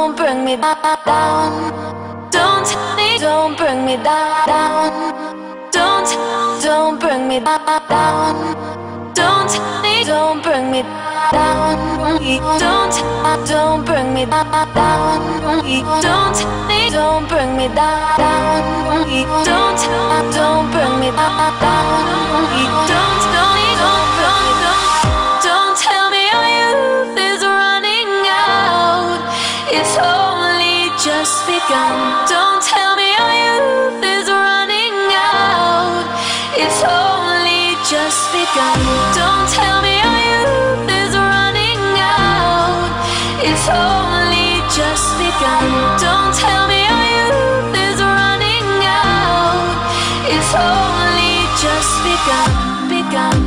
don't bring me down. Don't bring me down. Don't bring me down. Don't bring me down. Don't bring me down. Don't bring me down. Don't bring me down. Don't tell me our youth is running out. It's only just begun. Don't tell me our youth is running out. It's only just begun. Don't tell me our youth is running out. It's only just begun. Don't tell me our youth is running out. It's only just begun.